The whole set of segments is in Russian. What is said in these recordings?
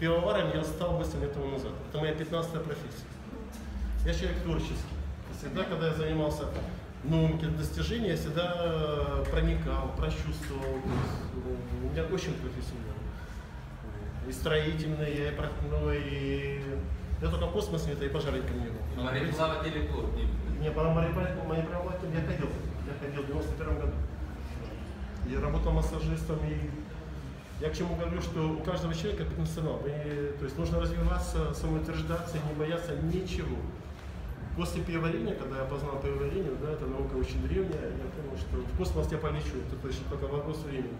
Пивоваром я стал 8 лет тому назад. Это моя 15-я профессия. Я человек творческий. Всегда, когда я занимался новыми достижениями, я всегда проникал, прочувствовал. У меня очень профессия. И строительные, и проектные, и... Я только в космосе это и пожарником не был. Мореплаватель клуб? Не, по мореплавателю я ходил. Я ходил в 91 году. Я работал массажистом, и я к чему говорю, что у каждого человека потенциал. То есть нужно развиваться, самоутверждаться, не бояться ничего. После пивоварения, когда я познал пивоварение, да, эта наука очень древняя, я понял, что в космос я полечу, это точно только вопрос времени.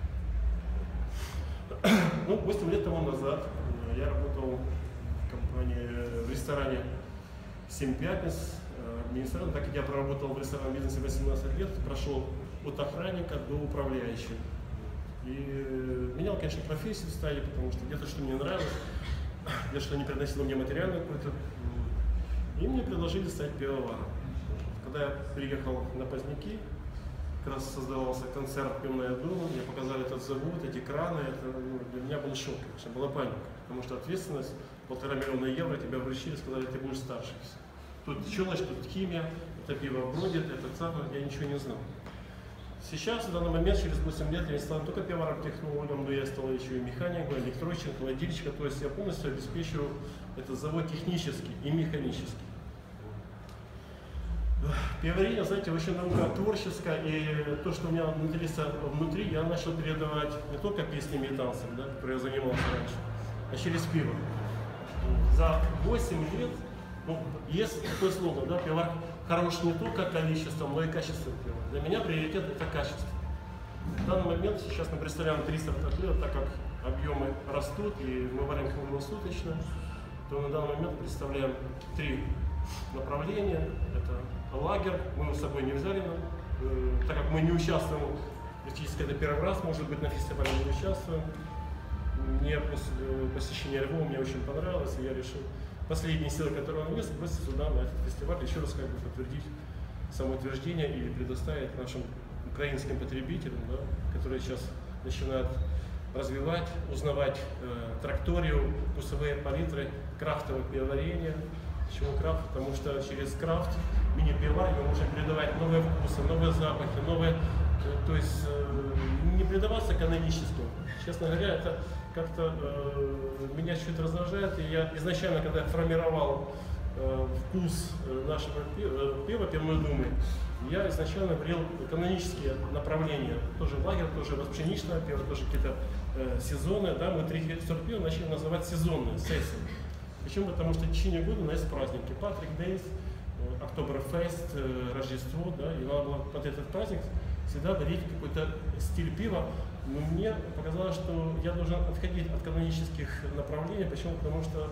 Ну, 8 лет тому назад я работал в компании, в ресторане «7 пятниц», администратором, так как я проработал в ресторанном бизнесе 18 лет, прошел от охранника до управляющего. И менял, конечно, профессию в стадии, потому что где-то что мне нравилось, где-то что не приносило мне материальную какую-то. И мне предложили стать пивоваром. Когда я приехал на Поздняки, как раз создавался концерт «Пивная дума», мне показали этот завод, эти краны, это для меня был шок, конечно, была паника, потому что ответственность, 1,5 миллиона евро, тебя вручили, сказали, ты будешь старше. Тут щелочь, тут химия, это пиво бродит, это цапа, я ничего не знал. Сейчас, в данный момент, через 8 лет, я не стал не только пивоваром-технологом, но я стал еще и механиком, электрочником, холодильщиком, то есть я полностью обеспечиваю этот завод технически и механически. Пивоварение, знаете, очень наука творческая, и то, что у меня внутри, я начал передавать не только песнями и танцами, да, которые я занимался раньше, а через пиво. За 8 лет, ну, есть такой слоган, да, пивовар хорош не только количеством, но и качеством пива. Для меня приоритет это качество. В данный момент сейчас мы представляем 300 котлет, так как объемы растут и мы варим круглосуточно, то на данный момент представляем 3 направления. Это лагерь, мы его с собой не взяли, так как мы не участвуем, практически это первый раз, может быть, на фестивале не участвуем. Мне после посещения Львова мне очень понравилось, и я решил последние силы, которые он есть, бросить сюда, на этот фестиваль, еще раз как бы подтвердить самоутверждение или предоставить нашим украинским потребителям, да, которые сейчас начинают развивать, узнавать тракторию, вкусовые палитры, крафтовое пивоварение. Почему крафт? Потому что через крафт, мини-пивоварение мы можем передавать новые вкусы, новые запахи, новые, то есть не предаваться каноническим. Честно говоря, это как-то меня чуть раздражает. И я изначально, когда формировал вкус нашего пива, пивной думы, я изначально говорил канонические направления. Тоже лагерь, тоже пшеничное пиво, тоже какие-то сезоны. Да, мы 3 сорта пива начали называть сезонные, сессии. Почему? Потому что в течение года у нас есть праздники. Патрик Дейс, Октоберфест, Рождество, да, и надо было под этот праздник всегда дарить какой-то стиль пива. Но мне показалось, что я должен отходить от канонических направлений. Почему? Потому что,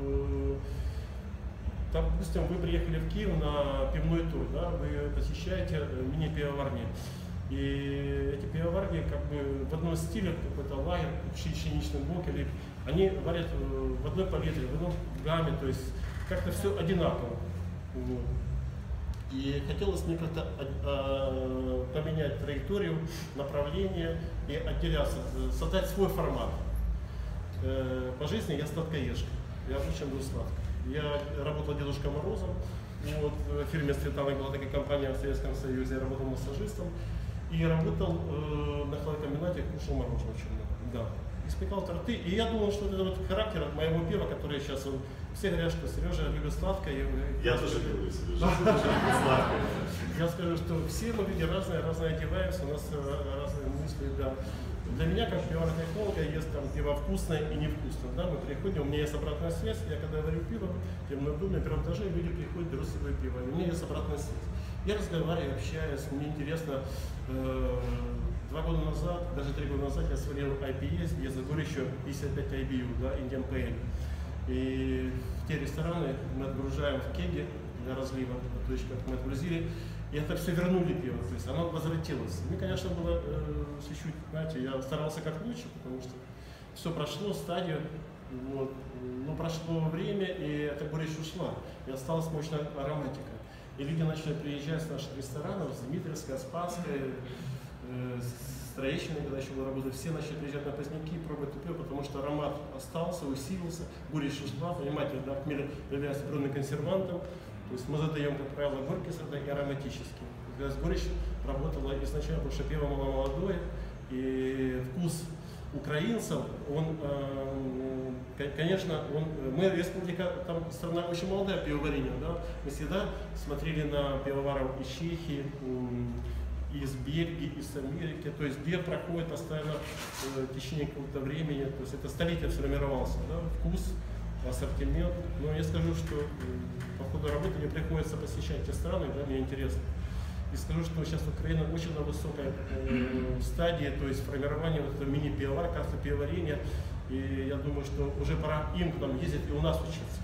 допустим, вы приехали в Киев на пивной тур, да, вы посещаете мини-пивоварни. И эти пивоварни как бы в одном стиле, какой-то лагерь, пшеничный блок, или они варят в одной палитре, в одном гамме, то есть как-то все одинаково. Вот. И хотелось мне как-то поменять траекторию, направление и отделяться, создать свой формат. По жизни я сладкоежка, я очень люблю сладкое. Я работал Дедушкой Морозом, вот, в фирме Светлана была такая компания в Советском Союзе, я работал массажистом и работал на хладокомбинате, кушал мороженое очень много. Да. Испекал торты, и я думал, что это вот характер от моего пива, который сейчас, все говорят, что Сережа любит сладкое. Я тоже люблю сладкое. Я скажу, что все мы люди разные одеваемся, у нас разные мысли, да. Для меня, как пивовар-технолога, есть там пиво вкусное и невкусное. Да? Мы приходим, у меня есть обратная связь, я когда варю пиво, пивной дом, на первом этаже люди приходят, берут с собой пиво, и у меня есть обратная связь. Я разговариваю, общаюсь, мне интересно. 2 года назад, даже 3 года назад я сварил IPA, я забыл еще 55 IBU, да, Indian Pale. И в те рестораны мы отгружаем в кеге для разлива, то есть как мы отгрузили, и это все вернули пиво, то есть оно возвратилось. Мне, конечно, было чуть-чуть, знаете, я старался как лучше, потому что все прошло стадию, вот, но прошло время, и эта горечь ушла, и осталась мощная ароматика. И люди начали приезжать с наших ресторанов, с Дмитриевской, Спасской, с Троещине, когда еще была работа, все начали приезжать на поздняки, пробовать это пиво, потому что аромат остался, усилился, горечь ушла, понимаете, да, хмель является природным консервантом, то есть мы задаем, как правило, горькие сорта и ароматические. Горечь работала изначально, потому что пиво было молодое, и вкус украинцев, он, конечно, мы республика, там страна очень молодая пивоварение, да, мы всегда смотрели на пивоваров из Чехии, из Бельгии, из Америки, то есть бир проходит постоянно в течение какого-то времени, то есть это столетие сформировался, да, вкус, ассортимент, но я скажу, что по ходу работы мне приходится посещать те страны, да, мне интересно. И скажу, что сейчас Украина очень на высокой стадии, то есть формирования вот этого мини-пивовара, карты пивоварения. И я думаю, что уже пора им к нам ездить и у нас учиться.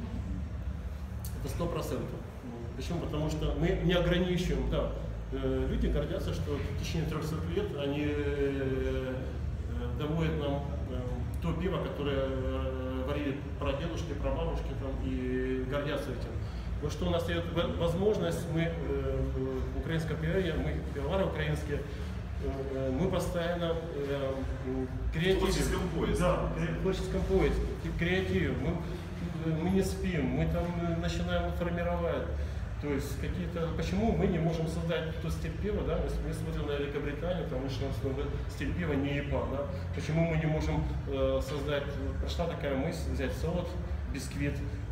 Это 100%. Почему? Потому что мы не ограничиваем, да. Люди гордятся, что в течение 300 лет они доводят нам то пиво, которое варили прадедушки, прабабушки там, и гордятся этим. Вот что у нас дает возможность, мы украинское пивоварение, мы пивовары украинские, мы постоянно креативим. Да, в творческом поиске, креативим. Мы не спим, мы там начинаем формировать. То есть какие-то, почему мы не можем создать тот стиль пива, да, мы смотрим на Великобританию, потому что стиль пива не ИПА, да, почему мы не можем создать, прошла такая мысль, взять солод, бисквит,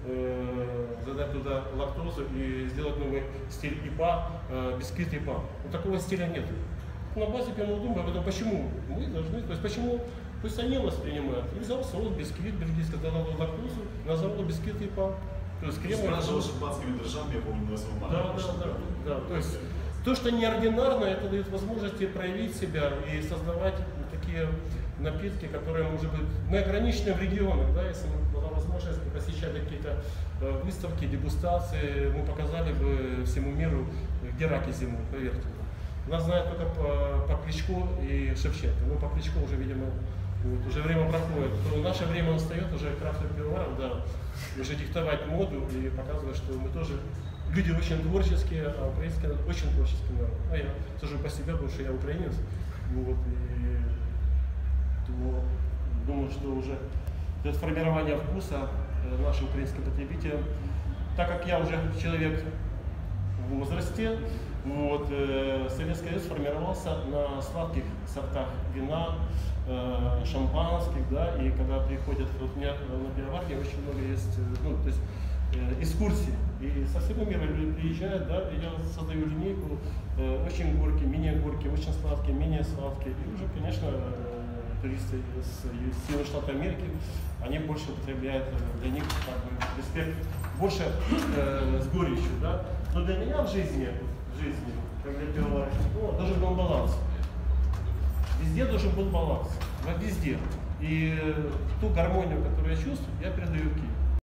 задать туда лактозу и сделать новый стиль ИПА, бисквит ИПА. Вот такого стиля нет. На базе пивного дома, об этом почему мы должны, то есть почему, пусть они воспринимают. И взял солод, бисквит, бельгийский, дал лактозу, назвал бисквит ИПА. То есть крем. Спрашивал шампанскими дрожжами, я помню, на 8 марта. Да. То есть то, что неординарно, это дает возможности проявить себя и создавать такие напитки, которые, может быть, мы ограничены в регионах, да, если бы была возможность посещать какие-то выставки, дегустации, мы показали бы всему миру, где раки зимуют, поверьте. Нас знают только по Кличко и Шевченко, но по Кличко уже, видимо, вот, уже время проходит. То наше время настает, уже крафтовых пивоваров, да, уже диктовать моду и показывать, что мы тоже люди очень творческие, а украинский народ очень творческий народ. А я сужу по себе, потому что я украинец. Вот, и то, думаю, что уже идет формирование вкуса нашим украинским потребителям. Так как я уже человек в возрасте, вот, Советский Союз сформировался на сладких сортах вина, шампанских, да, и когда приходят, вот у меня на пивоварне очень много есть, ну, то есть экскурсии, и со всего мира люди приезжают, да, и я создаю линейку, очень горькие, мини-горькие, очень сладкие, менее сладкие, и уже, конечно, туристы из Соединенных Штатов Америки, они больше употребляют, для них как бы респект больше с горечью, да, но для меня в жизни, как для пивовара, должен был баланс. Везде должен был баланс, везде. И ту гармонию, которую я чувствую, я передаю в Киев.